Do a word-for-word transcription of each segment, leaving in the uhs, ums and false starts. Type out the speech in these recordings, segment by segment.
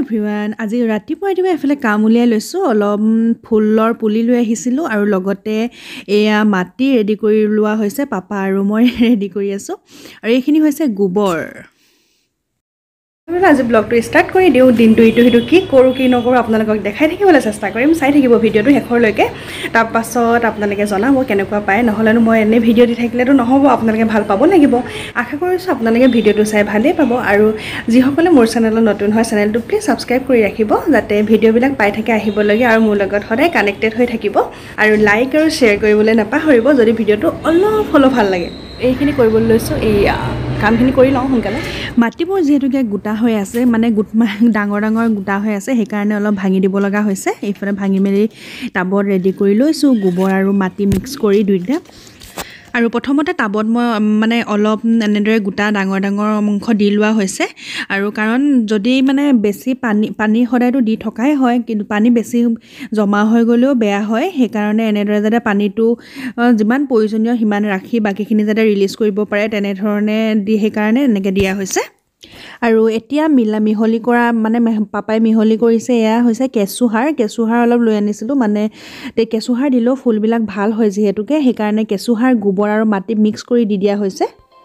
Everyone আজি ৰাতিপুৱা ৰাতিপুৱা এফালে কাম উলিয়াই লৈছোঁ অলপ ফুলৰ পুলি লৈ আহিছিলোঁ আৰু লগতে এয়া মাটি ৰেডি কৰি লোৱা হৈছে পাপা আৰু মই ৰেডি কৰি আছোঁ আৰু এইখিনি হৈছে গোবৰ আজি ব্লগটো ষ্টাৰ্ট কৰি দিওঁ দিনটো ইটো সিটো কি কৰোঁ কি নকৰোঁ আপোনালোকক দেখাই থাকিবলৈ চেষ্টা কৰিম চাই থাকিব ভিডিঅ'টো শেষৰলৈকে তাৰপাছত আপোনালোকে জনাব কেনেকুৱা পায় নহ'লেনো মই এনেই ভিডিঅ' দি থাকিলেতো নহ'ব আপোনালোকে ভাল পাব লাগিব আশা কৰিছোঁ আপোনালোকে ভিডিঅ'টো চাই ভালেই পাব আৰু যিসকলে মোৰ চেনেলত নতুন হয় চেনেলটো প্লিজ ছাবস্ক্ৰাইব কৰি ৰাখিব যাতে ভিডিঅ'বিলাক পাই থাকে আহিবলগীয়া আৰু মোৰ লগত সদায় কানেক্টেড হৈ থাকিব আৰু লাইক আৰু শ্বেয়াৰ কৰিবলৈ নাপাহৰিব যদি ভিডিঅ'টো অলপ হ'লেও ভাল লাগে এইখিনি কৰিবলৈ লৈছোঁ এইয়া কামখিনি কৰি লওঁ সোনকালে মাটিবোৰ যিহেতুকে গোটা হৈ আছে মানে গোট ডাঙৰ ডাঙৰ গোটা হৈ আছে সেইকাৰণে অলপ ভাঙি দিব লগা হৈছে এইফালে ভাঙি মেলি টাবত ৰেডি কৰি লৈছোঁ গোবৰ আৰু মাটি মিক্স কৰি দুইটা আৰু প্ৰথমতে টাবত মই মানে অলপ এনেদৰে গোটা ডাঙৰ ডাঙৰ অংশ দি লোৱা হৈছে আৰু কাৰণ যদি মানে বেছি পানী পানী সদায়তো দি থকাই হয় কিন্তু পানী বেছি জমা হৈ গ'লেও বেয়া হয় সেইকাৰণে এনেদৰে যাতে পানীটো যিমান প্ৰয়োজনীয় সিমান ৰাখি বাকীখিনি যাতে ৰিলিজ কৰিব পাৰে তেনেধৰণে দি সেইকাৰণে এনেকৈ দিয়া হৈছে আৰু এতিয়া মিলা মিহলি কৰা মানে পাপাই মিহলি কৰিছে এয়া হৈছে কেঁচুসাৰ কেঁচুসাৰ অলপ লৈ আনিছিলোঁ মানে কেঁচুসাৰ দিলেও ফুলবিলাক ভাল হয় যিহেতুকে সেইকাৰণে কেঁচুসাৰ গোবৰ আৰু মাটি মিক্স কৰি দি দিয়া হৈছে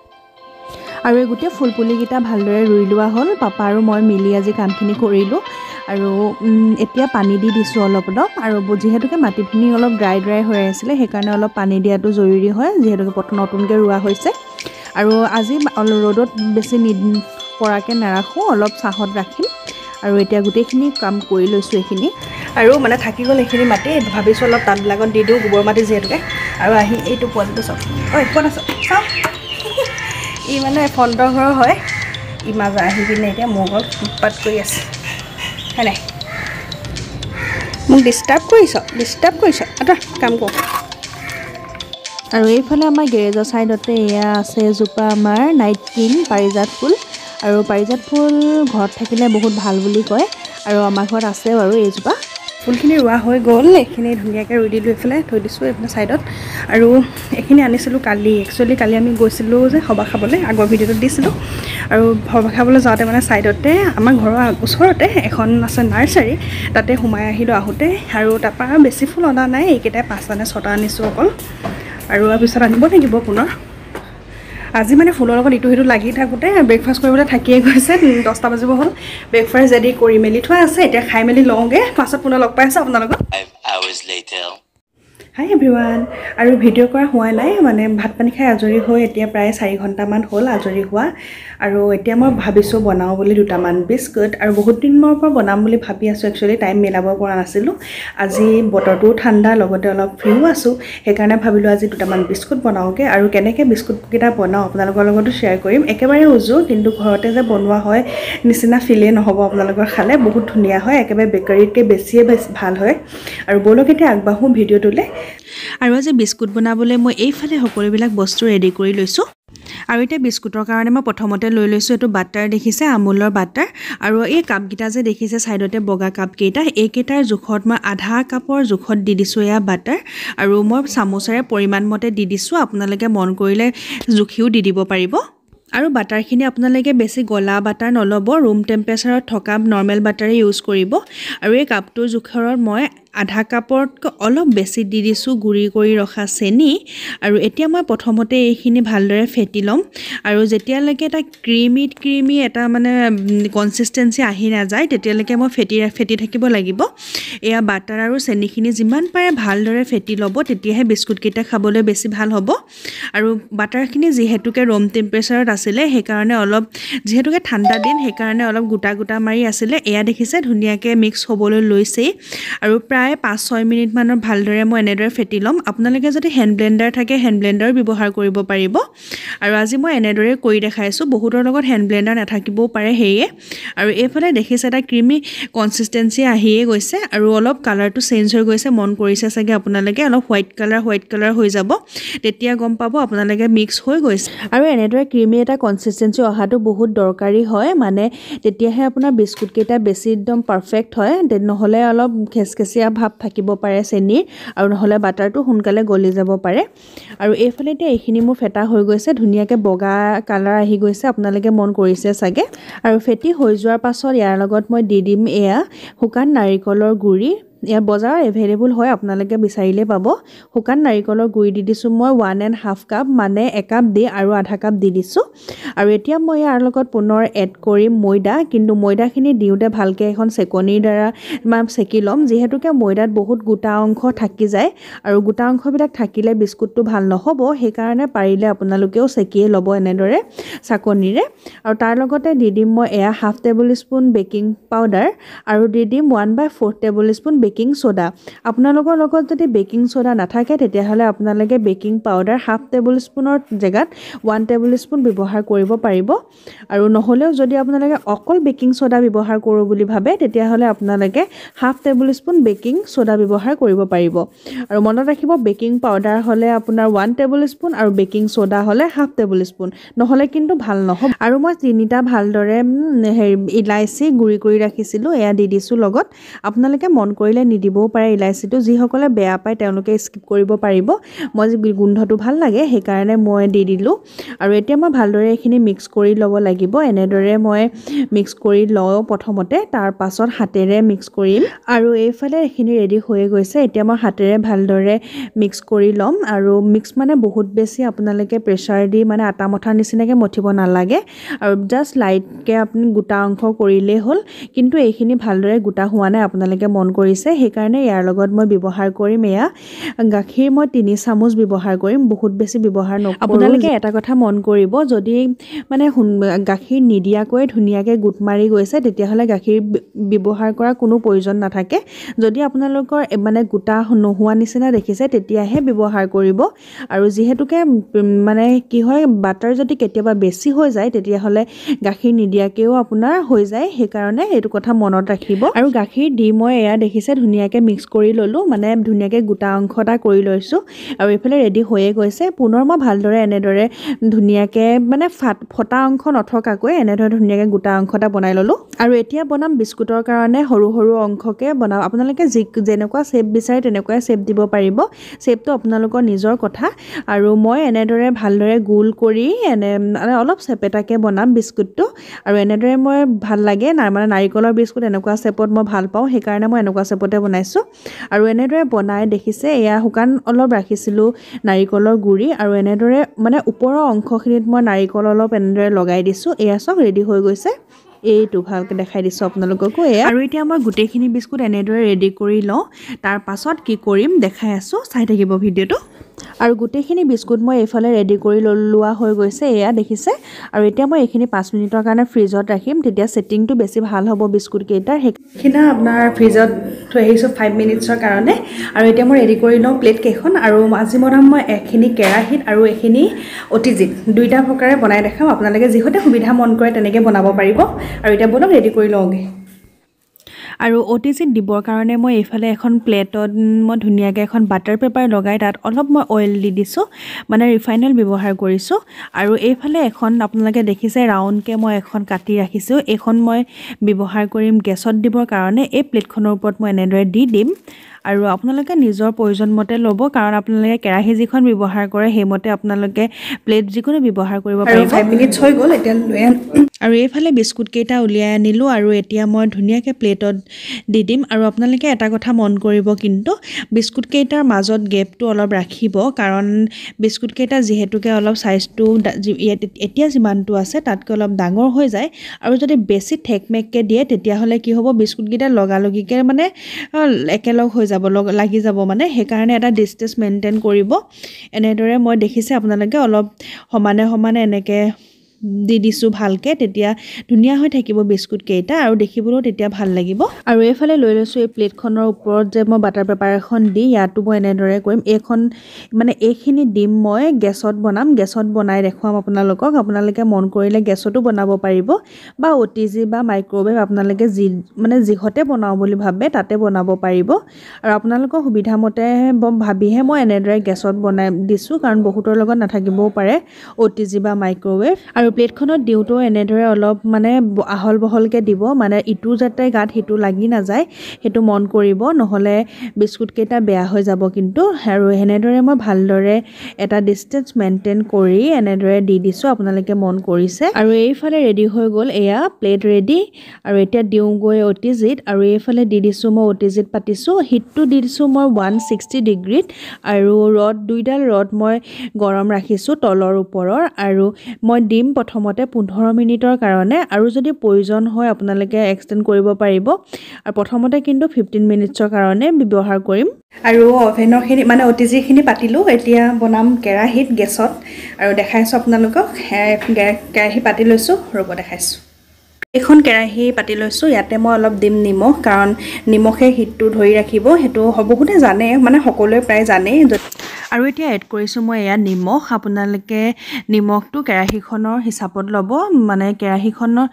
আৰু এই গোটেই ফুল পুলিকেইটা ভালদৰে ৰুই লোৱা হ'ল পাপা আৰু মই মিলি আজি কামখিনি কৰিলোঁ আৰু এতিয়া পানী দি দিছোঁ অলপ অলপ আৰু যিহেতুকে মাটিখিনি অলপ ড্ৰাই ড্ৰাই হৈ আছিলে সেইকাৰণে অলপ পানী দিয়াটো জৰুৰী হয় যিহেতুকে প্ৰথম নতুনকৈ ৰোৱা হৈছে আৰু আজি ৰ'দত বেছি নি পৰাকৈ নাৰাখোঁ অলপ ছাঁত ৰাখিম আৰু এতিয়া গোটেইখিনি কাম কৰি লৈছোঁ এইখিনি আৰু মানে থাকি গ'ল এইখিনি মাটি ভাবিছোঁ অলপ টাববিলাকত দি দিওঁ গোবৰ মাটি যিহেতুকে আৰু আহি এইটো পোৱালিটো চাওক ঐ ক'ত আছ চাওক ই মানে ফ্ৰণ্টৰ ঘৰৰ হয় ই মাজে আহি কিনে এতিয়া মোৰ ঘৰত উৎপাত কৰি আছে হয় নাই মোক ডিষ্টাৰ্ব কৰিছ ডিষ্টাৰ্ব কৰিছ আতৰা কাম কৰ আৰু এইফালে আমাৰ গেৰেজৰ ছাইডতে এয়া আছে এজোপা আমাৰ নাইট কিং পাৰিজাত ফুল আৰু পাৰিজাত ফুল ঘৰত থাকিলে বহুত ভাল বুলি কয় আৰু আমাৰ ঘৰত আছে বাৰু এইজোপা ফুলখিনি ৰোৱা হৈ গ'ল এইখিনি ধুনীয়াকৈ ৰুই দিলোঁ এইফালে থৈ দিছোঁ এইফালে ছাইডত আৰু এইখিনি আনিছিলোঁ কালি একচুৱেলি কালি আমি গৈছিলোঁ যে সভা খাবলৈ আগৰ ভিডিঅ'টোত দিছিলোঁ আৰু সভা খাবলৈ যাওঁতে মানে ছাইডতে আমাৰ ঘৰৰ ওচৰতে এখন আছে নাৰ্চাৰী তাতে সোমাই আহিলোঁ আহোঁতে আৰু তাৰপৰা বেছি ফুল অনা নাই এইকেইটাই পাঁচটা নে ছটা আনিছোঁ অকল আৰু তাৰপিছত আনিব লাগিব পুনৰ আজি মানে ফুলৰ লগত ইটো সিটো লাগি থাকোঁতে ব্ৰেকফাষ্ট কৰিবলৈ থাকিয়ে গৈছে দহটা বাজিব হ'ল ব্ৰেকফাষ্ট ৰেডি কৰি মেলি থোৱা আছে এতিয়া খাই মেলি লওঁগৈ পাছত পুনৰ লগ পাই আছোঁ আপোনালোকক হাই এভৰিৱান আৰু ভিডিঅ' কৰা হোৱা নাই মানে ভাত পানী খাই আজৰি হৈ এতিয়া প্ৰায় চাৰি ঘণ্টামান হ'ল আজৰি হোৱা আৰু এতিয়া মই ভাবিছোঁ বনাওঁ বুলি দুটামান বিস্কুট আৰু বহুত দিনৰ পৰা বনাম বুলি ভাবি আছোঁ একচুৱেলি টাইম মিলাব পৰা নাছিলোঁ আজি বতৰটোও ঠাণ্ডা লগতে অলপ ফ্ৰীও আছোঁ সেইকাৰণে ভাবিলোঁ আজি দুটামান বিস্কুট বনাওঁগৈ আৰু কেনেকৈ বিস্কুটকেইটা বনাওঁ আপোনালোকৰ লগতো শ্বেয়াৰ কৰিম একেবাৰে উজু কিন্তু ঘৰতে যে বনোৱা হয় নিচিনা ফিলেই নহ'ব আপোনালোকৰ খালে বহুত ধুনীয়া হয় একেবাৰে বেকাৰীতকৈ বেছিয়ে বেছি ভাল হয় আৰু ব'লক এতিয়া আগবাঢ়োঁ ভিডিঅ'টোলৈ আৰু আজি বিস্কুট বনাবলৈ মই এইফালে সকলোবিলাক বস্তু ৰেডি কৰি লৈছোঁ আৰু এতিয়া বিস্কুটৰ কাৰণে মই প্ৰথমতে লৈ লৈছোঁ এইটো বাটাৰ দেখিছে আমুলৰ বাটাৰ আৰু এই কাপকেইটা যে দেখিছে ছাইডতে বগা কাপকেইটা এইকেইটাৰ জোখত মই আধা কাপৰ জোখত দি দিছোঁ এয়া বাটাৰ আৰু মই চামুচেৰে পৰিমাণমতে দি দিছোঁ আপোনালোকে মন কৰিলে জুখিও দি দিব পাৰিব আৰু বাটাৰখিনি আপোনালোকে বেছি গলা বাটাৰ নল'ব ৰুম টেম্পাৰেচাৰত থকা নৰ্মেল বাটাৰে ইউজ কৰিব আৰু এই কাপটোৰ জোখৰত মই আধা কাপতকৈ অলপ বেছি দি দিছোঁ গুড়ি কৰি ৰখা চেনি আৰু এতিয়া মই প্ৰথমতে এইখিনি ভালদৰে ফেটি ল'ম আৰু যেতিয়ালৈকে এটা ক্ৰিমি ক্ৰিমি এটা মানে কনচিষ্টেঞ্চি আহি নাযায় তেতিয়ালৈকে মই ফেটি ফেটি থাকিব লাগিব এয়া বাটাৰ আৰু চেনিখিনি যিমান পাৰে ভালদৰে ফেটি ল'ব তেতিয়াহে বিস্কুটকেইটা খাবলৈ বেছি ভাল হ'ব আৰু বাটাৰখিনি যিহেতুকে ৰুম টেম্পাৰেচাৰত আছিলে সেইকাৰণে অলপ যিহেতুকে ঠাণ্ডা দিন সেইকাৰণে অলপ গোটা গোটা মাৰি আছিলে এয়া দেখিছে ধুনীয়াকৈ মিক্স হ'বলৈ লৈছেই আৰু প্ৰায় পাঁচ ছয় মিনিটমানৰ ভালদৰে মই এনেদৰে ফেটি ল'ম আপোনালোকে যদি হেণ্ড ব্লেণ্ডাৰ থাকে হেণ্ড ব্লেণ্ডাৰ ব্যৱহাৰ কৰিব পাৰিব আৰু আজি মই এনেদৰে কৰি দেখাইছোঁ বহুতৰ লগত হেণ্ড ব্লেণ্ডাৰ নাথাকিবও পাৰে সেয়ে আৰু এইফালে দেখিছে এটা ক্ৰিমি কনচিষ্টেঞ্চি আহিয়ে গৈছে আৰু অলপ কালাৰটো চেঞ্জ হৈ গৈছে মন কৰিছে চাগে আপোনালোকে অলপ হোৱাইট কালাৰ হোৱাইট কালাৰ হৈ যাব তেতিয়া গম পাব আপোনালোকে মিক্স হৈ গৈছে আৰু এনেদৰে ক্ৰিমি এটা কনচিষ্টেঞ্চি অহাটো বহুত দৰকাৰী হয় মানে তেতিয়াহে আপোনাৰ বিস্কুটকেইটা বেছি একদম পাৰফেক্ট হয় নহ'লে অলপ খেচখেচীয়া ভাৱ থাকিব পাৰে চেনিৰ আৰু নহ'লে বাটাৰটো সোনকালে গলি যাব পাৰে আৰু এইফালে এতিয়া এইখিনি মোৰ ফেটা হৈ গৈছে ধুনীয়াকৈ বগা কালাৰ আহি গৈছে আপোনালোকে মন কৰিছে চাগে আৰু ফেটি হৈ যোৱাৰ পাছত ইয়াৰ লগত মই দি দিম এয়া শুকান নাৰিকলৰ গুড়ি ইয়াৰ বজাৰ এভেইলেবল হয় আপোনালোকে বিচাৰিলে পাব শুকান নাৰিকলৰ গুড়ি দি দিছোঁ মই ওৱান এণ্ড হাফ কাপ মানে একাপ দি আৰু আধা কাপ দি দিছোঁ আৰু এতিয়া মই ইয়াৰ লগত পুনৰ এড কৰিম ময়দা কিন্তু ময়দাখিনি দিওঁতে ভালকৈ এখন চেকনিৰ দ্বাৰা মানে চেকি ল'ম যিহেতুকে ময়দাত বহুত গোটা অংশ থাকি যায় আৰু গোটা অংশবিলাক থাকিলে বিস্কুটটো ভাল নহ'ব সেইকাৰণে পাৰিলে আপোনালোকেও চেকিয়ে ল'ব এনেদৰে চাকনিৰে আৰু তাৰ লগতে দি দিম মই এয়া half tablespoon baking powder আৰু দি দিম one by four tablespoon baking soda আপোনালোকৰ লগত যদি বেকিং সোডা নাথাকে তেতিয়াহ'লে আপোনালোকে বেকিং পাউডাৰ হাফ টেবুল স্পুনৰ জেগাত ওৱান টেবুল স্পুন ব্যৱহাৰ কৰিব পাৰিব আৰু নহ'লেও যদি আপোনালোকে অকল বেকিং সোডা ব্যৱহাৰ কৰোঁ বুলি ভাবে তেতিয়াহ'লে আপোনালোকে half tablespoon baking soda ব্যৱহাৰ কৰিব পাৰিব আৰু মনত ৰাখিব বেকিং পাউডাৰ হ'লে আপোনাৰ ওৱান টেবুল স্পুন আৰু বেকিং সোডা হ'লে হাফ টেবুল স্পুন নহ'লে কিন্তু ভাল নহ'ব আৰু মই তিনিটা ভালদৰে হেৰি ইলাইচি গুড়ি কৰি ৰাখিছিলোঁ এয়া দি দিছোঁ লগত আপোনালোকে মন কৰিলে নিদিবও পাৰে ইলাইচিটো যিসকলে বেয়া পায় তেওঁলোকে স্কিপ কৰিব পাৰিব মই যি গোন্ধটো ভাল লাগে সেইকাৰণে মই দি দিলোঁ আৰু এতিয়া মই ভালদৰে এইখিনি মিক্স কৰি ল'ব লাগিব এনেদৰে মই মিক্স কৰি লওঁ প্ৰথমতে তাৰ পাছত হাতেৰে মিক্স কৰিম আৰু এইফালে এইখিনি ৰেডি হৈ গৈছে এতিয়া মই হাতেৰে ভালদৰে মিক্স কৰি ল'ম আৰু মিক্স মানে বহুত বেছি আপোনালোকে প্ৰেছাৰ দি মানে আটা মঠাৰ নিচিনাকৈ মঠিব নালাগে আৰু জাষ্ট লাইটকৈ আপুনি গোটা অংশ কৰিলেই হ'ল কিন্তু এইখিনি ভালদৰে গোটা হোৱা নাই আপোনালোকে মন কৰিছে সেইকাৰণে ইয়াৰ লগত মই ব্যৱহাৰ কৰিম এয়া গাখীৰ মই তিনি চামুচ ব্যৱহাৰ কৰিম বহুত বেছি ব্যৱহাৰ নকৰোঁ আপোনালোকে এটা কথা মন কৰিব যদি মানে গাখীৰ নিদিয়াকৈ ধুনীয়াকৈ গোট মাৰি গৈছে তেতিয়াহ'লে গাখীৰ ব্যৱহাৰ কৰা কোনো প্ৰয়োজন নাথাকে যদি আপোনালোকৰ মানে গোটা নোহোৱা নিচিনা দেখিছে তেতিয়াহে ব্যৱহাৰ কৰিব আৰু যিহেতুকে মানে কি হয় বাটাৰ যদি কেতিয়াবা বেছি হৈ যায় তেতিয়াহ'লে গাখীৰ নিদিয়াকৈও আপোনাৰ হৈ যায় সেইকাৰণে এইটো কথা মনত ৰাখিব আৰু গাখীৰ দি মই এয়া দেখিছে ধুনীয়াকৈ মিক্স কৰি ল'লোঁ মানে ধুনীয়াকৈ গোটা অংশ এটা কৰি লৈছোঁ আৰু এইফালে ৰেডি হৈয়ে গৈছে পুনৰ মই ভালদৰে এনেদৰে ধুনীয়াকৈ মানে ফাট ফটা অংশ নথকাকৈ এনেদৰে ধুনীয়াকৈ গোটা অংশ এটা বনাই ল'লোঁ আৰু এতিয়া বনাম বিস্কুটৰ কাৰণে সৰু সৰু অংশকৈ বনাম আপোনালোকে যি যেনেকুৱা শ্বেপ বিচাৰে তেনেকুৱাই শ্বেপ দিব পাৰিব শ্বেপটো আপোনালোকৰ নিজৰ কথা আৰু মই এনেদৰে ভালদৰে গোল কৰি এনে মানে অলপ চেপেটাকৈ বনাম বিস্কুটটো আৰু এনেদৰে মই ভাল লাগে মানে নাৰিকলৰ বিস্কুট এনেকুৱা শ্বেপত মই ভাল পাওঁ সেইকাৰণে মই এনেকুৱা শ্বেপতে বনাইছোঁ আৰু এনেদৰে বনাই দেখিছে এয়া শুকান অলপ ৰাখিছিলোঁ নাৰিকলৰ গুড়ি আৰু এনেদৰে মানে ওপৰৰ অংশখিনিত মই নাৰিকল অলপ এনেদৰে লগাই দিছোঁ এয়া চব ৰেডি হৈ গৈছে এইটো ভালকৈ দেখাই দিছোঁ আপোনালোককো এয়া আৰু এতিয়া মই গোটেইখিনি বিস্কুট এনেদৰে ৰেডি কৰি লওঁ তাৰ পাছত কি কৰিম দেখাই আছোঁ চাই থাকিব ভিডিঅ'টো আৰু গোটেইখিনি বিস্কুট মই এইফালে ৰেডি কৰি লোৱা হৈ গৈছে এয়া দেখিছে আৰু এতিয়া মই এইখিনি পাঁচ মিনিটৰ কাৰণে ফ্ৰিজত ৰাখিম তেতিয়া ছেটিংটো বেছি ভাল হ'ব বিস্কুটকেইটাৰ সেইখিনি আপোনাৰ ফ্ৰিজত থৈ আহিছোঁ ফাইভ মিনিটছৰ কাৰণে আৰু এতিয়া মই ৰেডি কৰি লওঁ প্লেট কেইখন আৰু আজি বনাম মই এখিনি কেৰাহীত আৰু এখিনি অটিজিত দুইটা প্ৰকাৰে বনাই দেখাম আপোনালোকে যিহতে সুবিধা মন কৰে তেনেকৈ বনাব পাৰিব আৰু এতিয়া বলক ৰেডি কৰি লওঁগে আৰু অটিজিত দিবৰ কাৰণে মই এইফালে এখন প্লেটত মই ধুনীয়াকৈ এখন বাটাৰ পেপাৰ লগাই তাত অলপ মই অইল দি দিছোঁ মানে ৰিফাইন অইল ব্যৱহাৰ কৰিছোঁ আৰু এইফালে এখন আপোনালোকে দেখিছে ৰাউণ্ডকৈ মই এখন কাটি ৰাখিছোঁ এইখন মই ব্যৱহাৰ কৰিম গেছত দিবৰ কাৰণে এই প্লেটখনৰ ওপৰত মই এনেদৰে দি দিম আৰু আপোনালোকে নিজৰ প্ৰয়োজন মতে ল'ব কাৰণ আপোনালোকে কেৰাহী যিখন ব্যৱহাৰ কৰে সেইমতে আপোনালোকে প্লেট যিকোনো ব্যৱহাৰ কৰিব পাৰিব ফাইভ মিনিটছ হৈ গ'ল এতিয়া লৈ আৰু এইফালে বিস্কুটকেইটা উলিয়াই আনিলোঁ আৰু এতিয়া মই ধুনীয়াকৈ প্লেটত দি দিম আৰু আপোনালোকে এটা কথা মন কৰিব কিন্তু বিস্কুটকেইটাৰ মাজত গেপটো অলপ ৰাখিব কাৰণ বিস্কুটকেইটা যিহেতুকে অলপ চাইজটো এতিয়া যিমানটো আছে তাতকৈ অলপ ডাঙৰ হৈ যায় আৰু যদি বেছি ঠেকমেককৈ দিয়ে তেতিয়াহ'লে কি হ'ব বিস্কুটকেইটা লগালগিকৈ মানে একেলগ হৈ যাব লাগি যাব মানে সেইকাৰণে এটা ডিষ্টেন্স মেইনটেইন কৰিব এনেদৰে মই দেখিছে আপোনালোকে অলপ সমানে সমানে এনেকৈ দি দিছোঁ ভালকৈ তেতিয়া ধুনীয়া হৈ থাকিব বিস্কুটকেইটা আৰু দেখিবলৈও তেতিয়া ভাল লাগিব আৰু এইফালে লৈ লৈছোঁ এই প্লেটখনৰ ওপৰত যে মই বাটাৰ পেপাৰ এখন দি ইয়াতো মই এনেদৰে কৰিম এইখন মানে এইখিনি দিম মই গেছত বনাম গেছত বনাই দেখুৱাম আপোনালোকক আপোনালোকে মন কৰিলে গেছতো বনাব পাৰিব বা অটিজি বা মাইক্ৰ'ৱেভ আপোনালোকে যি মানে যিহতে বনাওঁ বুলি ভাবে তাতে বনাব পাৰিব আৰু আপোনালোকৰ সুবিধামতে ভাবিহে মই এনেদৰে গেছত বনাই দিছোঁ কাৰণ বহুতৰ লগত নাথাকিবও পাৰে অটিজি বা মাইক্ৰ'ৱেভ আৰু প্লেটখনত দিওঁতেও এনেদৰে অলপ মানে আহল বহলকৈ দিব, মানে ইটো যাতে গাত সিটো লাগি নাযায় সেইটো মন কৰিব, নহ'লে বিস্কুটকেইটা বেয়া হৈ যাব কিন্তু। আৰু এনেদৰে মই ভালদৰে এটা ডিষ্টেঞ্চ মেইনটেইন কৰি এনেদৰে দি দিছোঁ, আপোনালোকে মন কৰিছে। আৰু এইফালে ৰেডি হৈ গ'ল, এয়া প্লেট ৰেডি। আৰু এতিয়া দিওঁগৈ অ টি জিত, আৰু এইফালে দি দিছোঁ মই অ টি জিত পাতিছোঁ। হিটটো দি দিছোঁ মই ওৱান ছিক্সটি ডিগ্ৰীত, আৰু ৰদ দুইডাল ৰদ মই গৰম ৰাখিছোঁ তলৰ ওপৰৰ। আৰু মই দিম প্ৰথমতে পোন্ধৰ মিনিটৰ কাৰণে, আৰু যদি প্ৰয়োজন হয় আপোনালোকে এক্সটেণ্ড কৰিব পাৰিব। আৰু প্ৰথমতে কিন্তু ফিফটিন মিনিটছৰ কাৰণে ব্যৱহাৰ কৰিম। আৰু অভেনৰখিনি মানে অ টি জিখিনি পাতিলোঁ, এতিয়া বনাম কেৰাহীত গেছত। আৰু দেখাইছোঁ আপোনালোকক, কেৰাহী পাতি লৈছোঁ, ৰ'ব দেখাইছোঁ। এইখন কেৰাহী পাতি লৈছোঁ, ইয়াতে মই অলপ দিম নিমখ, কাৰণ নিমখে হিটটো ধৰি ৰাখিব, সেইটো বহুতে জানে, মানে সকলোৱে প্ৰায় জানেই। আৰু এতিয়া এড কৰিছোঁ মই এয়া নিমখ। আপোনালোকে নিমখটো কেৰাহীখনৰ হিচাপত ল'ব, মানে কেৰাহীখনৰ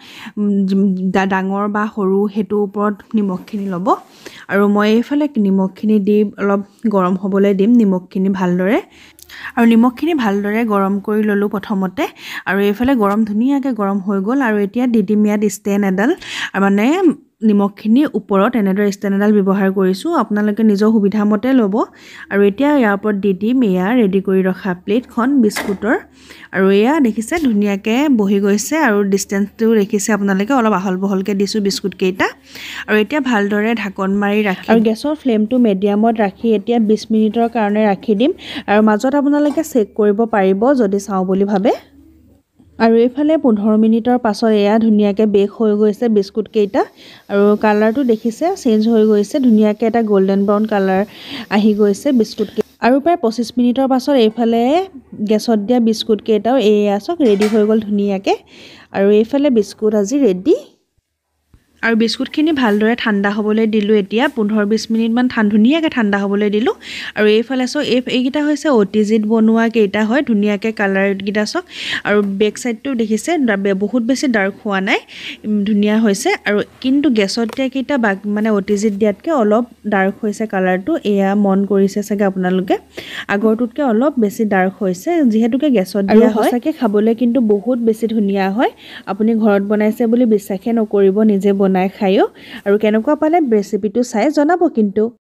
ডাঙৰ বা সৰু সেইটোৰ ওপৰত নিমখখিনি ল'ব। আৰু মই এইফালে নিমখখিনি দি অলপ গৰম হ'বলৈ দিম নিমখখিনি ভালদৰে। আৰু নিমখখিনি ভালদৰে গৰম কৰি ল'লোঁ প্ৰথমতে, আৰু এইফালে গৰম ধুনীয়াকৈ গৰম হৈ গ'ল। আৰু এতিয়া দি দিম ইয়াত ষ্টেণ্ড এডাল, মানে নিমখখিনি ওপৰত এনেদৰে ষ্টেণ্ড এডাল ব্যৱহাৰ কৰিছোঁ, আপোনালোকে নিজৰ সুবিধা মতে ল'ব। আৰু এতিয়া ইয়াৰ ওপৰত দি দিম এয়া ৰেডি কৰি ৰখা প্লেটখন বিস্কুটৰ। আৰু এয়া দেখিছে ধুনীয়াকৈ বহি গৈছে, আৰু ডিষ্টেঞ্চটো দেখিছে আপোনালোকে, অলপ আহল বহলকৈ দিছোঁ বিস্কুটকেইটা। আৰু এতিয়া ভালদৰে ঢাকন মাৰি ৰাখি, আৰু গেছৰ ফ্লেমটো মিডিয়ামত ৰাখি এতিয়া বিছ মিনিটৰ কাৰণে ৰাখি দিম। আৰু মাজত আপোনালোকে চেক কৰিব পাৰিব যদি চাওঁ বুলি ভাবে। আৰু এইফালে পোন্ধৰ মিনিটৰ পাছত এয়া ধুনীয়াকৈ বেক হৈ গৈছে বিস্কুটকেইটা। আৰু কালাৰটো দেখিছে চেঞ্জ হৈ গৈছে, ধুনীয়াকৈ এটা গল্ডেন ব্ৰাউন কালাৰ আহি গৈছে বিস্কুটকেইটা। আৰু প্ৰায় পঁচিছ মিনিটৰ পাছত এইফালে গেছত দিয়া বিস্কুটকেইটাও এয়া চাওক ৰেডি হৈ গ'ল ধুনীয়াকৈ। আৰু এইফালে বিস্কুট আজি ৰেডি। আৰু বিস্কুটখিনি ভালদৰে ঠাণ্ডা হ'বলৈ দিলোঁ, এতিয়া পোন্ধৰ বিছ মিনিটমান ধুনীয়াকৈ ঠাণ্ডা হ'বলৈ দিলোঁ। আৰু এইফালে চাওক, এই এইকেইটা হৈছে অ টি জিত বনোৱা কেইটা হয়, ধুনীয়াকৈ কালাৰকেইটা চাওক। আৰু বেক চাইডটো দেখিছে বহুত বেছি ডাৰ্ক হোৱা নাই, ধুনীয়া হৈছে। আৰু কিন্তু গেছত দিয়া কেইটা বা মানে অ টি জিত দিয়াতকৈ অলপ ডাৰ্ক হৈছে কালাৰটো, এয়া মন কৰিছে চাগে আপোনালোকে, আগৰটোতকৈ অলপ বেছি ডাৰ্ক হৈছে যিহেতুকে গেছত দিয়া হয়। সঁচাকৈ খাবলৈ কিন্তু বহুত বেছি ধুনীয়া হয়, আপুনি ঘৰত বনাইছে বুলি বিশ্বাসে নকৰিব নিজে বনাই খায়ো। আৰু কেনেকুৱা পালে ৰেচিপিটো চাই জনাব কিন্তু।